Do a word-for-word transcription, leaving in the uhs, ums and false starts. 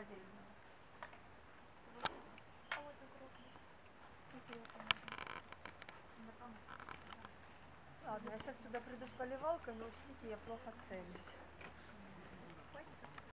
отдельно. А вот укроп. Ладно, я сейчас сюда приду с поливалкой, но учтите, я плохо целюсь.